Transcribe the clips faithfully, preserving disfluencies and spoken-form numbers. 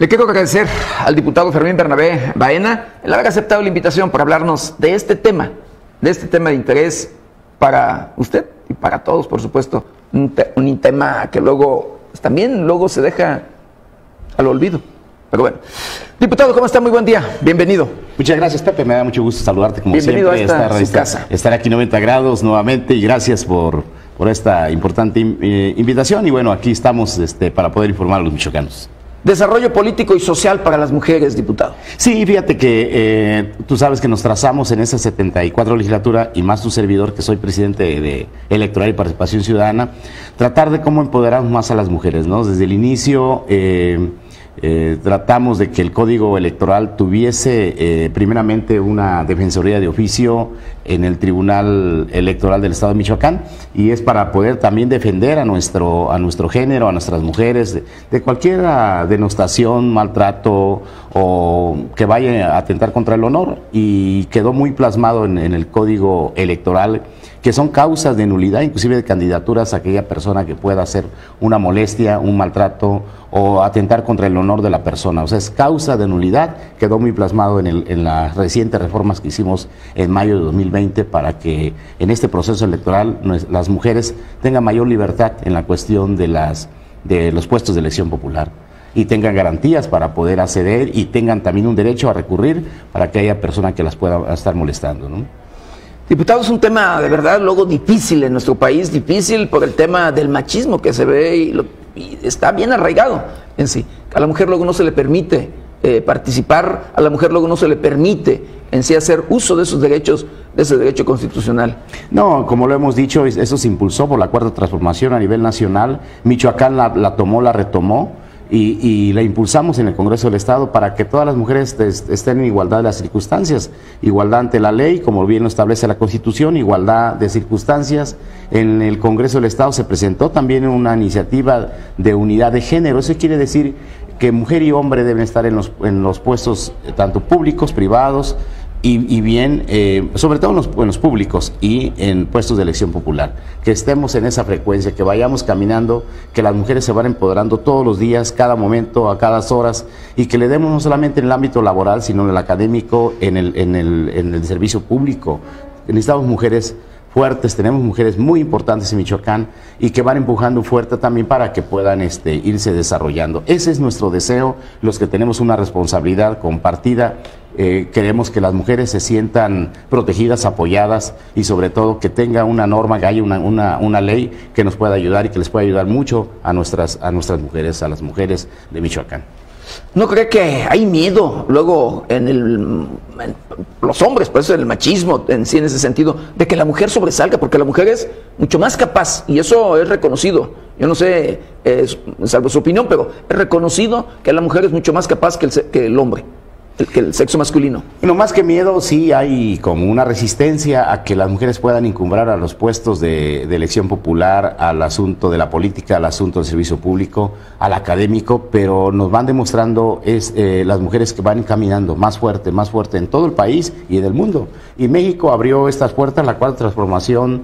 Le quiero agradecer al diputado Fermín Bernabé Baena el haber aceptado la invitación para hablarnos de este tema, de este tema de interés para usted y para todos, por supuesto, un, te un tema que luego, pues, también luego se deja al olvido. Pero bueno, diputado, ¿cómo está? Muy buen día, bienvenido. Muchas gracias, Pepe, me da mucho gusto saludarte como bienvenido siempre. A esta, estar, su casa. estar aquí noventa grados nuevamente y gracias por, por esta importante eh, invitación. Y bueno, aquí estamos este, para poder informar a los michoacanos. Desarrollo político y social para las mujeres, diputado. Sí, fíjate que eh, tú sabes que nos trazamos en esa setenta y cuatro legislatura, y más tu servidor, que soy presidente de, de Electoral y Participación Ciudadana, tratar de cómo empoderar más a las mujeres, ¿no? Desde el inicio eh, eh, tratamos de que el Código Electoral tuviese eh, primeramente una defensoría de oficio en el Tribunal Electoral del Estado de Michoacán, y es para poder también defender a nuestro, a nuestro género, a nuestras mujeres, de, de cualquier denostación, maltrato o que vaya a atentar contra el honor, y quedó muy plasmado en, en el Código Electoral que son causas de nulidad, inclusive de candidaturas a aquella persona que pueda hacer una molestia, un maltrato o atentar contra el honor de la persona. O sea, es causa de nulidad, quedó muy plasmado en, el, en las recientes reformas que hicimos en mayo de dos mil veinte para que en este proceso electoral las mujeres tengan mayor libertad en la cuestión de, las, de los puestos de elección popular y tengan garantías para poder acceder y tengan también un derecho a recurrir para que haya persona que las pueda estar molestando, ¿no? Diputado, es un tema de verdad luego difícil en nuestro país, difícil por el tema del machismo que se ve y, lo, y está bien arraigado en sí. A la mujer luego no se le permite eh, participar, a la mujer luego no se le permite en sí hacer uso de sus derechos, de ese derecho constitucional. No, como lo hemos dicho, eso se impulsó por la Cuarta Transformación a nivel nacional. Michoacán la, la tomó, la retomó. Y, y la impulsamos en el Congreso del Estado para que todas las mujeres estén en igualdad de las circunstancias, igualdad ante la ley, como bien lo establece la Constitución, igualdad de circunstancias. En el Congreso del Estado se presentó también una iniciativa de unidad de género. Eso quiere decir que mujer y hombre deben estar en los, en los puestos tanto públicos, privados, Y, y bien, eh, sobre todo en los, en los públicos y en puestos de elección popular, que estemos en esa frecuencia, que vayamos caminando, que las mujeres se van empoderando todos los días, cada momento, a cada horas, y que le demos no solamente en el ámbito laboral, sino en el académico, en el, en el, en el servicio público. Necesitamos mujeres fuertes, tenemos mujeres muy importantes en Michoacán y que van empujando fuerte también para que puedan este, irse desarrollando. Ese es nuestro deseo, los que tenemos una responsabilidad compartida. Eh, queremos que las mujeres se sientan protegidas, apoyadas y sobre todo que tenga una norma, que haya una, una, una ley que nos pueda ayudar y que les pueda ayudar mucho a nuestras, a nuestras mujeres, a las mujeres de Michoacán. ¿No cree que hay miedo luego en, el, en los hombres, por eso el machismo en sí en ese sentido, de que la mujer sobresalga? Porque la mujer es mucho más capaz y eso es reconocido. Yo no sé, eh, salvo su opinión, pero es reconocido que la mujer es mucho más capaz que el, que el hombre, el, que el sexo masculino. Bueno, más que miedo, sí hay como una resistencia a que las mujeres puedan incumbrar a los puestos de, de elección popular, al asunto de la política, al asunto del servicio público, al académico, pero nos van demostrando es eh, las mujeres que van caminando más fuerte, más fuerte en todo el país y en el mundo. Y México abrió estas puertas, la Cuarta Transformación,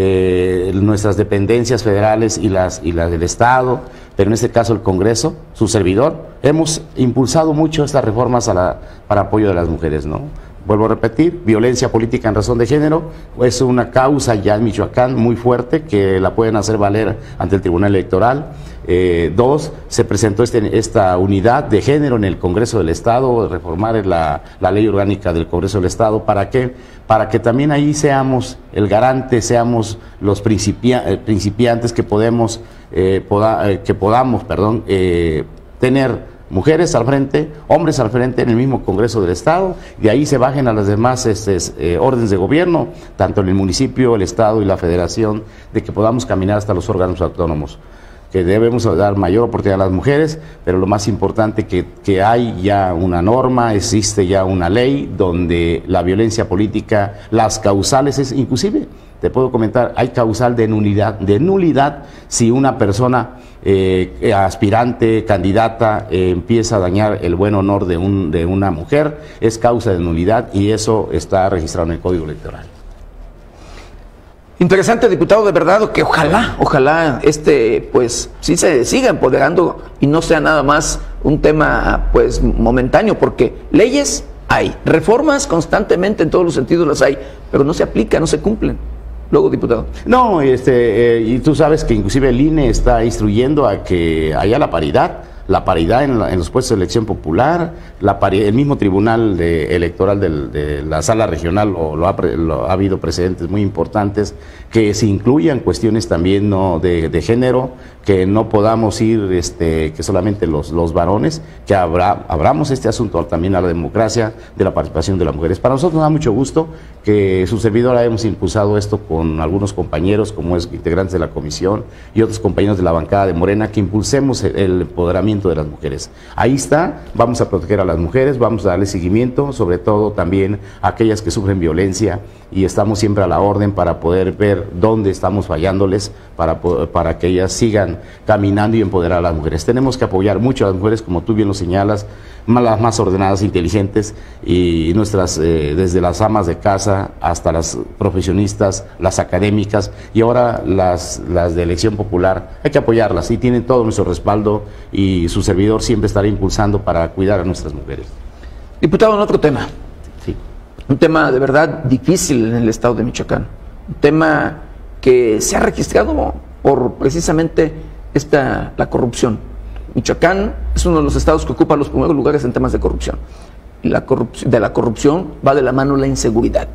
eh, nuestras dependencias federales y las, y las del Estado, pero en este caso el Congreso, su servidor, hemos impulsado mucho estas reformas a la, para apoyo de las mujeres, ¿no? Vuelvo a repetir, violencia política en razón de género es una causa ya en Michoacán muy fuerte que la pueden hacer valer ante el Tribunal Electoral. Eh, dos, se presentó este, esta unidad de género en el Congreso del Estado, reformar la, la ley orgánica del Congreso del Estado. ¿Para qué? Para que también ahí seamos el garante, seamos los principia, eh, principiantes que podemos, eh, poda, eh, que podamos, perdón, eh, tener mujeres al frente, hombres al frente en el mismo Congreso del Estado, de ahí se bajen a las demás este, eh, órdenes de gobierno, tanto en el municipio, el Estado y la Federación, de que podamos caminar hasta los órganos autónomos, que debemos dar mayor oportunidad a las mujeres, pero lo más importante que, que hay ya una norma, existe ya una ley donde la violencia política, las causales, es inclusive, te puedo comentar, hay causal de nulidad, de nulidad si una persona eh, aspirante, candidata, eh, empieza a dañar el buen honor de, un, de una mujer, es causa de nulidad y eso está registrado en el Código Electoral. Interesante, diputado, de verdad, que ojalá, ojalá este, pues, sí se siga empoderando y no sea nada más un tema pues momentáneo, porque leyes hay, reformas constantemente en todos los sentidos las hay, pero no se aplican, no se cumplen. Luego, diputado. No, este, eh, y tú sabes que inclusive el I N E está instruyendo a que haya la paridad, la paridad en, la, en los puestos de elección popular, la paridad, el mismo tribunal de, electoral del, de la sala regional, o lo ha, lo ha habido precedentes muy importantes, que se incluyan cuestiones también no de, de género, que no podamos ir, este, que solamente los, los varones, que habrá, abramos este asunto también a la democracia de la participación de las mujeres. Para nosotros nos da mucho gusto que su servidora hemos impulsado esto con algunos compañeros, como es integrantes de la comisión y otros compañeros de la bancada de Morena, que impulsemos el, el empoderamiento de las mujeres. Ahí está, vamos a proteger a las mujeres, vamos a darle seguimiento, sobre todo también a aquellas que sufren violencia, y estamos siempre a la orden para poder ver dónde estamos fallándoles, para, para que ellas sigan caminando y empoderar a las mujeres. Tenemos que apoyar mucho a las mujeres, como tú bien lo señalas, las más ordenadas, inteligentes, y nuestras, eh, desde las amas de casa hasta las profesionistas, las académicas, y ahora las, las de elección popular. Hay que apoyarlas, y tienen todo nuestro respaldo, y su servidor siempre estará impulsando para cuidar a nuestras mujeres. Diputado, en otro tema. Sí. Un tema de verdad difícil en el estado de Michoacán. Un tema que se ha registrado por precisamente esta, la corrupción. Michoacán es uno de los estados que ocupa los primeros lugares en temas de corrupción. Y la corrupción, de la corrupción va de la mano la inseguridad.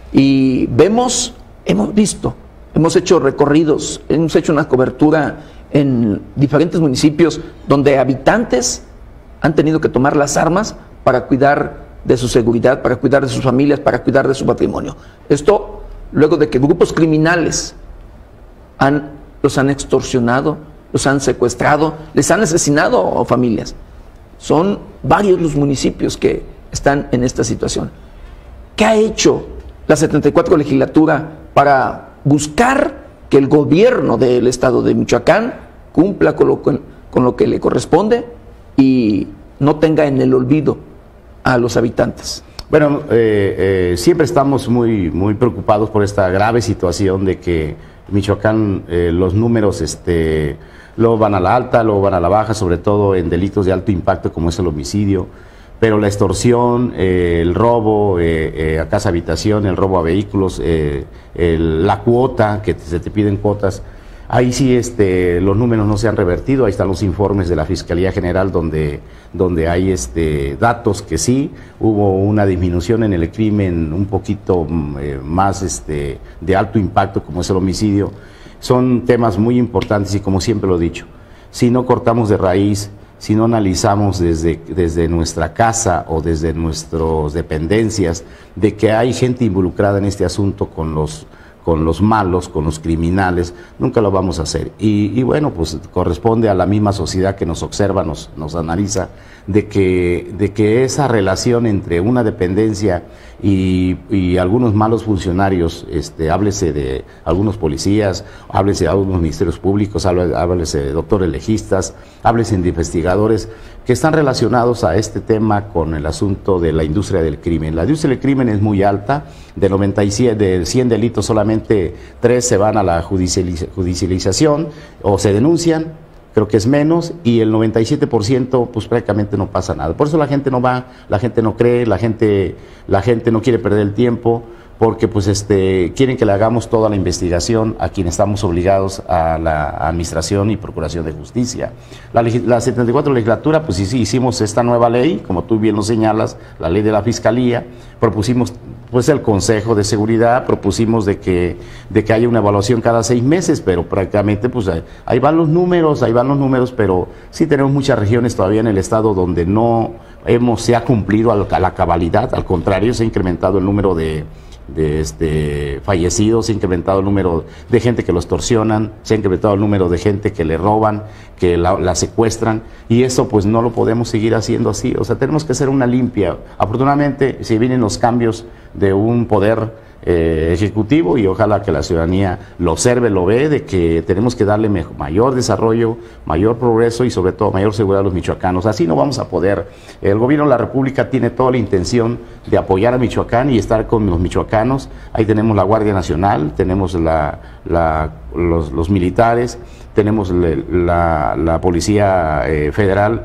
Y vemos, hemos visto, hemos hecho recorridos, hemos hecho una cobertura en diferentes municipios donde habitantes han tenido que tomar las armas para cuidar de su seguridad, para cuidar de sus familias, para cuidar de su patrimonio. Esto luego de que grupos criminales han, los han extorsionado, los han secuestrado, les han asesinado a familias. Son varios los municipios que están en esta situación. ¿Qué ha hecho la setenta y cuatro legislatura para buscar que el gobierno del estado de Michoacán cumpla con lo, con, con lo que le corresponde y no tenga en el olvido a los habitantes? Bueno, eh, eh, siempre estamos muy, muy preocupados por esta grave situación de que Michoacán, eh, los números este, luego van a la alta, luego van a la baja, sobre todo en delitos de alto impacto como es el homicidio, pero la extorsión, eh, el robo eh, eh, a casa habitación, el robo a vehículos, eh, el, la cuota, que se te piden cuotas, ahí sí este, los números no se han revertido. Ahí están los informes de la Fiscalía General donde, donde hay este, datos que sí, hubo una disminución en el crimen un poquito eh, más este, de alto impacto como es el homicidio. Son temas muy importantes y como siempre lo he dicho, si no cortamos de raíz, si no analizamos desde, desde nuestra casa o desde nuestras dependencias de que hay gente involucrada en este asunto con los con los malos, con los criminales, nunca lo vamos a hacer. Y, y bueno, pues corresponde a la misma sociedad que nos observa, nos, nos analiza, de que, de que esa relación entre una dependencia y, y algunos malos funcionarios, este, háblese de algunos policías, háblese de algunos ministerios públicos, háblese de doctores legistas, háblese de investigadores, que están relacionados a este tema con el asunto de la industria del crimen. La industria del crimen es muy alta, de noventa y siete, de cien delitos solamente tres se van a la judicializ judicialización o se denuncian, creo que es menos, y el noventa y siete por ciento pues prácticamente no pasa nada. Por eso la gente no va, la gente no cree, la gente, la gente no quiere perder el tiempo, porque pues este quieren que le hagamos toda la investigación a quien estamos obligados a la Administración y Procuración de Justicia. La, la setenta y cuatro legislatura, pues sí, sí, hicimos esta nueva ley, como tú bien lo señalas, la ley de la Fiscalía, propusimos pues el Consejo de Seguridad, propusimos de que, de que haya una evaluación cada seis meses, pero prácticamente pues ahí, ahí van los números, ahí van los números, pero sí tenemos muchas regiones todavía en el estado donde no hemos, se ha cumplido a la cabalidad, al contrario, se ha incrementado el número de de este, fallecidos, se ha incrementado el número de gente que los extorsionan, se ha incrementado el número de gente que le roban, que la, la secuestran, y eso pues no lo podemos seguir haciendo así. O sea, tenemos que hacer una limpia. Afortunadamente, si vienen los cambios de un poder eh, ejecutivo, y ojalá que la ciudadanía lo observe, lo ve, de que tenemos que darle mejor, mayor desarrollo, mayor progreso y sobre todo mayor seguridad a los michoacanos. Así no vamos a poder. El gobierno de la República tiene toda la intención de apoyar a Michoacán y estar con los michoacanos. Ahí tenemos la Guardia Nacional, tenemos la, la, los, los militares, tenemos la, la Policía eh, Federal,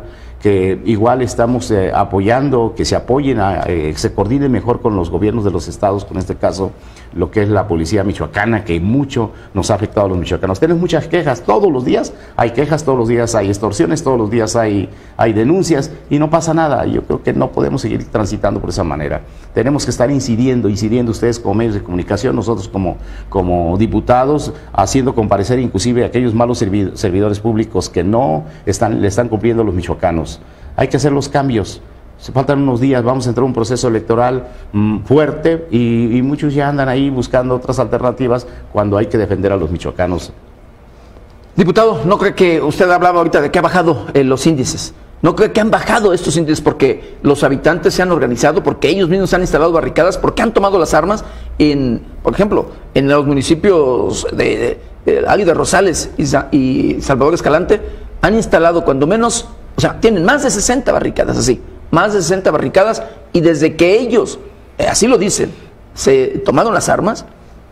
que igual estamos eh, apoyando, que se apoyen, a, eh, se coordinen mejor con los gobiernos de los estados, con este caso lo que es la policía michoacana, que mucho nos ha afectado a los michoacanos. Tenemos muchas quejas, todos los días hay quejas, todos los días hay extorsiones, todos los días hay, hay denuncias y no pasa nada. Yo creo que no podemos seguir transitando por esa manera. Tenemos que estar incidiendo, incidiendo ustedes como medios de comunicación, nosotros como, como diputados, haciendo comparecer inclusive a aquellos malos servidores públicos que no están, le están cumpliendo a los michoacanos. Hay que hacer los cambios. Se faltan unos días, vamos a entrar a un proceso electoral mmm, fuerte y, y muchos ya andan ahí buscando otras alternativas cuando hay que defender a los michoacanos. Diputado, ¿no cree que usted hablaba ahorita de que ha bajado eh, los índices? ¿No cree que han bajado estos índices porque los habitantes se han organizado, porque ellos mismos han instalado barricadas, porque han tomado las armas en, por ejemplo, en los municipios de, de, de Ali de Rosales y, y Salvador Escalante, han instalado cuando menos, o sea, tienen más de sesenta barricadas así, más de sesenta barricadas, y desde que ellos, eh, así lo dicen, se tomaron las armas,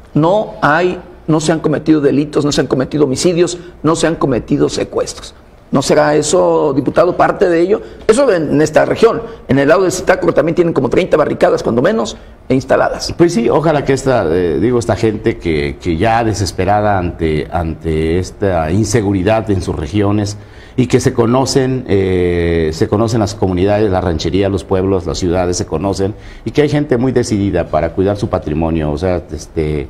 no hay, no se han cometido delitos, no se han cometido homicidios, no se han cometido secuestros. ¿No será eso, diputado, parte de ello? Eso en esta región. En el lado de Zitácuaro también tienen como treinta barricadas, cuando menos, instaladas. Pues sí, ojalá que esta, eh, digo, esta gente que, que ya desesperada ante, ante esta inseguridad en sus regiones y que se conocen, eh, se conocen las comunidades, la ranchería, los pueblos, las ciudades se conocen y que hay gente muy decidida para cuidar su patrimonio, o sea, este...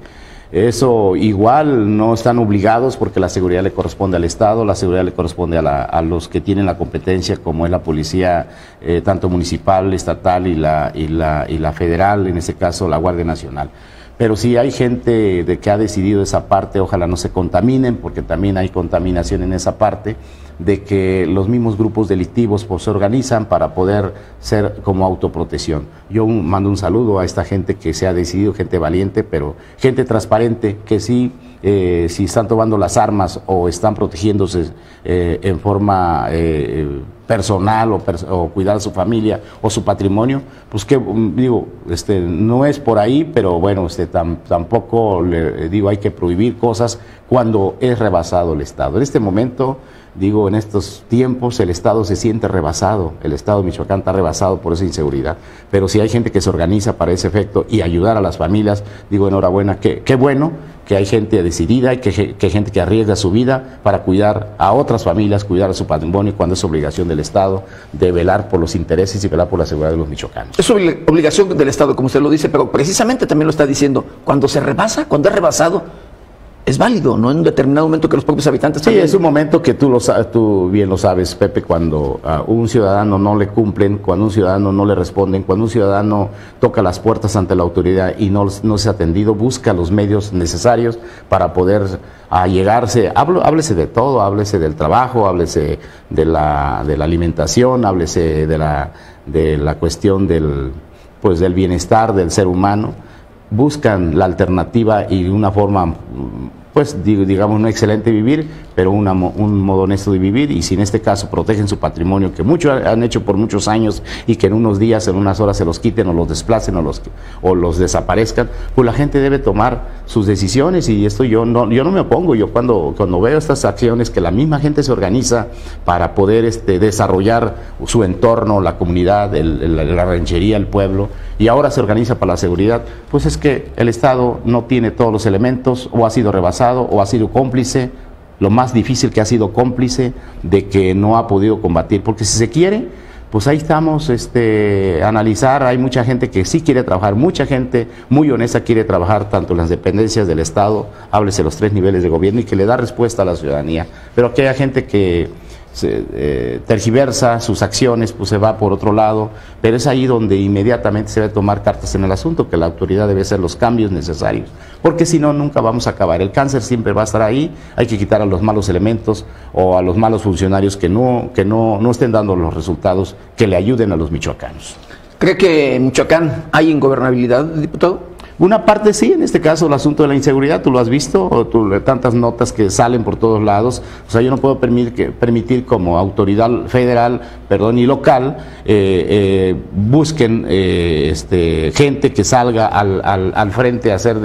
Eso igual no están obligados porque la seguridad le corresponde al Estado, la seguridad le corresponde a, la, a los que tienen la competencia, como es la policía, eh, tanto municipal, estatal y la, y, la, y la federal, en este caso la Guardia Nacional. Pero si hay gente de que ha decidido esa parte, ojalá no se contaminen, porque también hay contaminación en esa parte, de que los mismos grupos delictivos pues, se organizan para poder ser como autoprotección. Yo un, mando un saludo a esta gente que se ha decidido, gente valiente, pero gente transparente, que sí, eh, si están tomando las armas o están protegiéndose eh, en forma eh, personal o, pers o cuidar a su familia o su patrimonio, pues que digo, este, no es por ahí, pero bueno, este, tam, tampoco le digo hay que prohibir cosas cuando es rebasado el Estado. En este momento, digo, en estos tiempos el Estado se siente rebasado, el Estado de Michoacán está rebasado por esa inseguridad, pero si hay gente que se organiza para ese efecto y ayudar a las familias, digo, enhorabuena, qué, qué bueno que hay gente decidida y que, que hay gente que arriesga su vida para cuidar a otras familias, cuidar a su patrimonio, cuando es obligación del Estado de velar por los intereses y velar por la seguridad de los michoacanos. Es obligación del Estado, como usted lo dice, pero precisamente también lo está diciendo, cuando se rebasa, cuando es rebasado, es válido, ¿no? En un determinado momento que los propios habitantes... Sí, también... es un momento que tú, lo, tú bien lo sabes, Pepe, cuando a uh, un ciudadano no le cumplen, cuando un ciudadano no le responden, cuando un ciudadano toca las puertas ante la autoridad y no, no se ha atendido, busca los medios necesarios para poder allegarse, Hablo, háblese de todo, háblese del trabajo, háblese de la, de la alimentación, háblese de la, de la cuestión del, pues, del bienestar del ser humano. Buscan la alternativa y una forma, pues digamos, no excelente vivir, pero una, un modo honesto de vivir, y si en este caso protegen su patrimonio, que muchos han hecho por muchos años, y que en unos días, en unas horas se los quiten o los desplacen o los, o los desaparezcan, pues la gente debe tomar sus decisiones, y esto yo no, yo no me opongo. Yo cuando, cuando veo estas acciones que la misma gente se organiza para poder este, desarrollar su entorno, la comunidad, el, el, la ranchería, el pueblo, y ahora se organiza para la seguridad, pues es que el Estado no tiene todos los elementos, o ha sido rebasado, o ha sido cómplice. Lo más difícil que ha sido cómplice de que no ha podido combatir, porque si se quiere, pues ahí estamos, este, analizar, hay mucha gente que sí quiere trabajar, mucha gente muy honesta quiere trabajar tanto en las dependencias del Estado, háblese los tres niveles de gobierno, y que le da respuesta a la ciudadanía, pero aquí hay gente que se, eh, tergiversa sus acciones, pues se va por otro lado, pero es ahí donde inmediatamente se debe tomar cartas en el asunto, que la autoridad debe hacer los cambios necesarios, porque si no, nunca vamos a acabar. El cáncer siempre va a estar ahí, hay que quitar a los malos elementos o a los malos funcionarios que no, que no, no estén dando los resultados que le ayuden a los michoacanos. ¿Cree que en Michoacán hay ingobernabilidad, diputado? Una parte sí, en este caso el asunto de la inseguridad, tú lo has visto, o tú, tantas notas que salen por todos lados, o sea, yo no puedo permitir, que, permitir como autoridad federal, perdón, y local, eh, eh, busquen eh, este, gente que salga al, al, al frente a hacer de,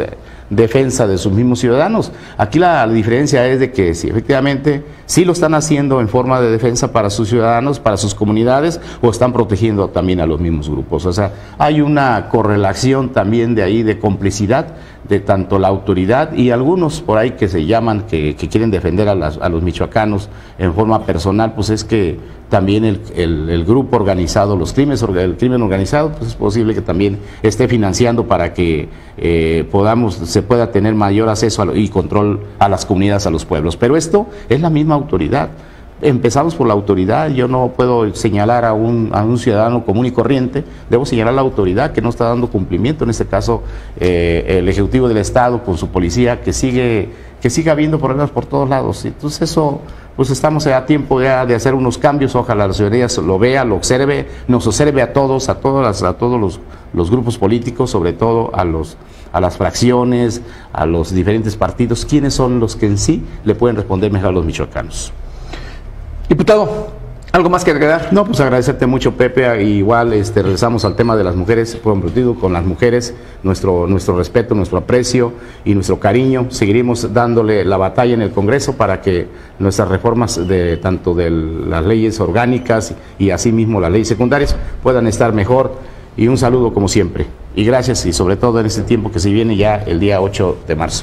defensa de sus mismos ciudadanos. Aquí la, la diferencia es de que sí, efectivamente sí lo están haciendo en forma de defensa para sus ciudadanos, para sus comunidades, o están protegiendo también a los mismos grupos. O sea, hay una correlación también de ahí de complicidad de tanto la autoridad y algunos por ahí que se llaman, que, que quieren defender a, las, a los michoacanos en forma personal, pues es que también el, el, el grupo organizado, los crímenes, el crimen organizado, pues es posible que también esté financiando para que eh, podamos, se pueda tener mayor acceso a lo, y control a las comunidades, a los pueblos. Pero esto es la misma autoridad. Empezamos por la autoridad. Yo no puedo señalar a un, a un ciudadano común y corriente, debo señalar a la autoridad que no está dando cumplimiento, en este caso eh, el Ejecutivo del Estado con su policía, que sigue, que sigue habiendo problemas por todos lados. Entonces eso, pues estamos a tiempo ya de hacer unos cambios, ojalá la ciudadanía lo vea, lo observe, nos observe a todos, a todas las, a todos los, los grupos políticos, sobre todo a los a las fracciones, a los diferentes partidos, quiénes son los que en sí le pueden responder mejor a los michoacanos. Diputado, ¿algo más que agregar? No, pues agradecerte mucho, Pepe. Igual este, regresamos al tema de las mujeres, comprometido con las mujeres, nuestro, nuestro respeto, nuestro aprecio y nuestro cariño. Seguiremos dándole la batalla en el Congreso para que nuestras reformas, de tanto de las leyes orgánicas y asimismo las leyes secundarias, puedan estar mejor. Y un saludo como siempre. Y gracias, y sobre todo en este tiempo que se viene ya el día ocho de marzo.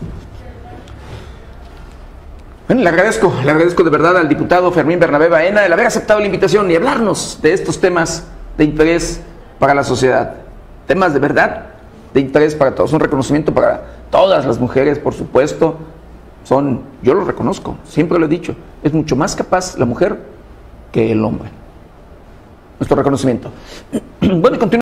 Bueno, le agradezco, le agradezco de verdad al diputado Fermín Bernabé Baena el haber aceptado la invitación y hablarnos de estos temas de interés para la sociedad. Temas de verdad de interés para todos. Un reconocimiento para todas las mujeres, por supuesto. Son, yo lo reconozco, siempre lo he dicho, es mucho más capaz la mujer que el hombre. Nuestro reconocimiento. Bueno, y continúa.